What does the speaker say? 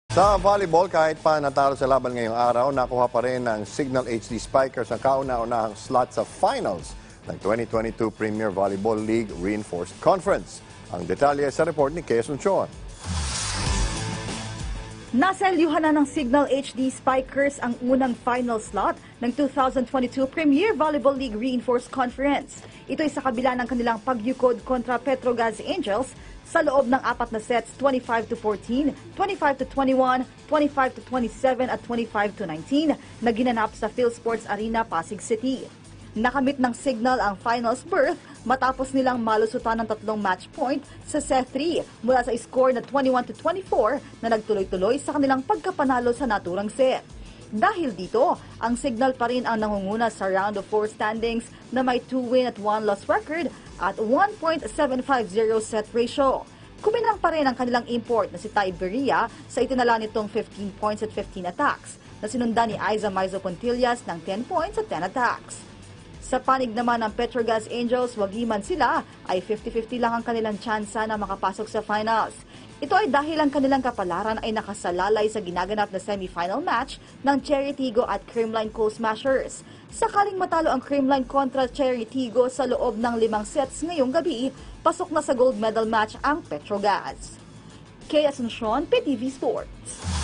Sa volleyball, kahit pa natalo sa laban ngayong araw, nakuha pa rin ng Cignal HD Spikers ang kauna-unahang slot sa finals ng 2022 Premier Volleyball League Reinforced Conference. Ang detalye sa report ni Kay Asuncion. Naselyuhan na ng Cignal HD Spikers ang unang final slot ng 2022 Premier Volleyball League Reinforced Conference. Ito ay sa kabila ng kanilang pagyukod kontra Petrogas Angels sa loob ng apat na sets 25-14, 25-21, 25-27 at 25-19 na ginanap sa PhilSports Arena, Pasig City. Nakamit ng Cignal ang finals berth matapos nilang malusutan ng 3 match point sa set 3 mula sa score na 21-24 na nagtuloy-tuloy sa kanilang pagkapanalo sa naturang set. Dahil dito, ang Cignal pa rin ang nangunguna sa round of 4 standings na may 2-win at 1-loss record at 1.750 set ratio. Kuminang pa rin ang kanilang import na si Tiberia sa itinala nitong 15 points at 15 attacks na sinundan ni Aiza Maizo Pontillas ng 10 points at 10 attacks. Sa panig naman ng Petrogas Angels, wagi man sila, ay 50-50 lang ang kanilang tsansa na makapasok sa finals. Ito ay dahil ang kanilang kapalaran ay nakasalalay sa ginaganap na semi-final match ng Cherry Tigo at Creamline Coal Smashers. Sakaling matalo ang Creamline kontra Cherry Tigo sa loob ng 5 sets ngayong gabi, pasok na sa gold medal match ang Petrogas. Kay Asuncion, PTV Sports.